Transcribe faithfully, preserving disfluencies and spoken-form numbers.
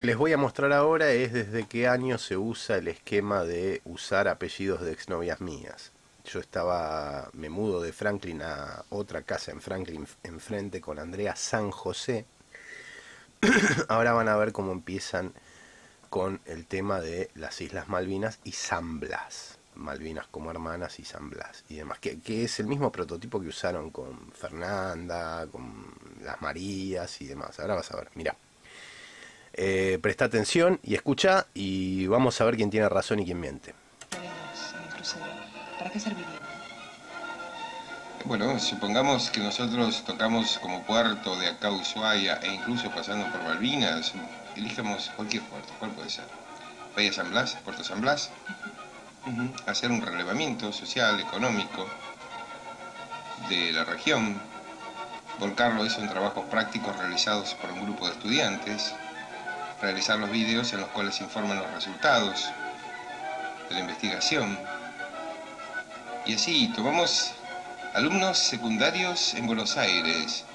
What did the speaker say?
les voy a mostrar ahora es desde qué año se usa el esquema de usar apellidos de exnovias mías. Yo estaba, me mudo de Franklin a otra casa en Franklin enfrente con Andrea San José. Ahora van a ver cómo empiezan con el tema de las Islas Malvinas y San Blas. Malvinas como hermanas y San Blas y demás. Que, que es el mismo prototipo que usaron con Fernanda, con las Marías y demás. Ahora vas a ver, mira. Eh, presta atención y escucha y vamos a ver quién tiene razón y quién miente. Tenemos en el crucero. ¿Para qué serviría? Bueno, supongamos que nosotros tocamos como puerto de acá a Ushuaia e incluso pasando por Malvinas, elijamos cualquier puerto, ¿cuál puede ser? Bahía San Blas, Puerto San Blas. Uh-huh. Hacer un relevamiento social, económico de la región, volcarlo eso en trabajos prácticos realizados por un grupo de estudiantes, realizar los videos en los cuales se informan los resultados de la investigación. Y así tomamos alumnos secundarios en Buenos Aires,